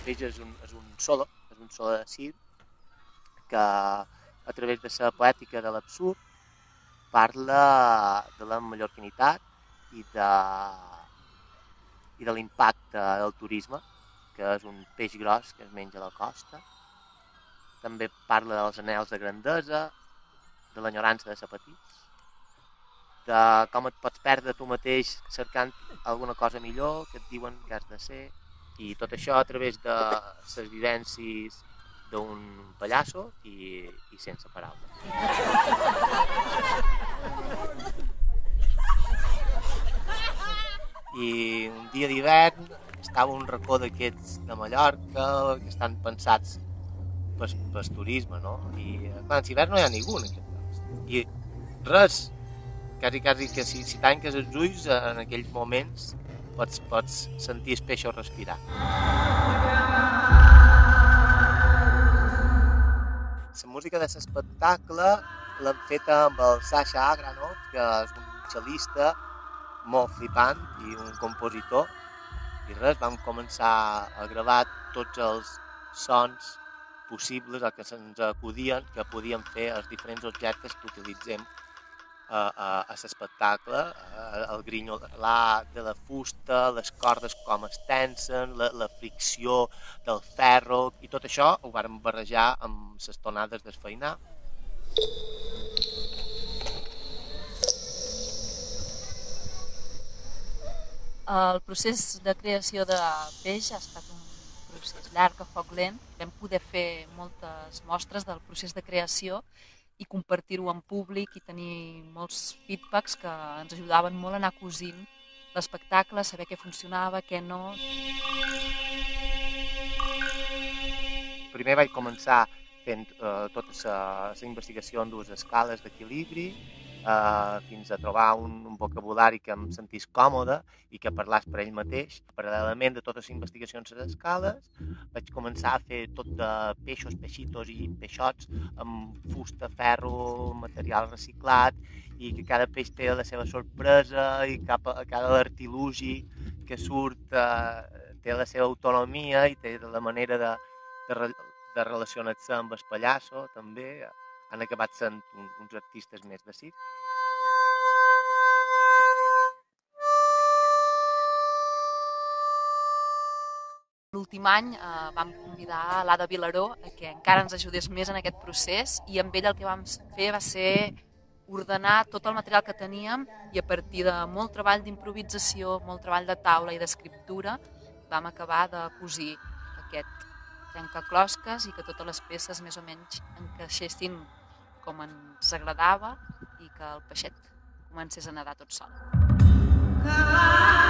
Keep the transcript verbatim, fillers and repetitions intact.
peix és un, és un solo, és un solo de circ, que a través de la poètica de l'absurd parla de la mallorquinitat i de, i de l'impacte del turisme, que és un peix gros que es menja a la costa. També parla dels anhels de grandesa, de l'enyorança de ser petits, de com et pots perdre tu mateix cercant alguna cosa millor que et diuen que has de ser, i tot això a través de les vivències d'un pallasso i, i sense paraules. I un dia d'hivern estava un racó d'aquests de Mallorca que estan pensats pel, pel turisme, no? I clar, en hivern no hi ha ningú en aquest lloc. I res, quasi, quasi que si, si tanques els ulls en aquells moments pots, pots sentir els peixos respirar. La música de l'espectacle l'hem feta amb el Sasha Agranov, que és un cel·lista molt flipant i un compositor. I res, vam començar a gravar tots els sons possibles o que se'ns acudien, que podíem fer els diferents objectes que utilitzem a, a, a l'espectacle, el grinyolar de la fusta, les cordes com es tensen, la, la fricció del ferro, i tot això ho vàrem barrejar amb les tonades d'esfeinar. El procés de creació de peix ha estat un procés llarg, a foc lent. Vam poder fer moltes mostres del procés de creació i compartir-ho en públic i tenir molts feedbacks que ens ajudaven molt a anar cosint l'espectacle, saber què funcionava, què no. Primer vaig començar fent eh, tota la investigació en dues escales d'equilibri, eh, fins a trobar un, un vocabulari que em sentís còmode i que parlàs per ell mateix. Paral·lelament de totes les investigacions a les escales, vaig començar a fer tot de peixos, peixitos i peixots amb fusta, ferro, material reciclat, i que cada peix té la seva sorpresa i cap, cada artilugi que surt eh, té la seva autonomia i té la manera de, de, de relacionar-se amb el pallasso. També han acabat sent un, uns artistes més de circ. L'últim any eh, vam convidar a l'Ada Vilaró a que encara ens ajudés més en aquest procés, i amb ell el que vam fer va ser ordenar tot el material que teníem, i a partir de molt treball d'improvisació, molt treball de taula i d'escriptura, vam acabar de cosir aquest trencaclosques i que totes les peces més o menys encaixessin com ens agradava i que el peixet comencés a nedar tot sol.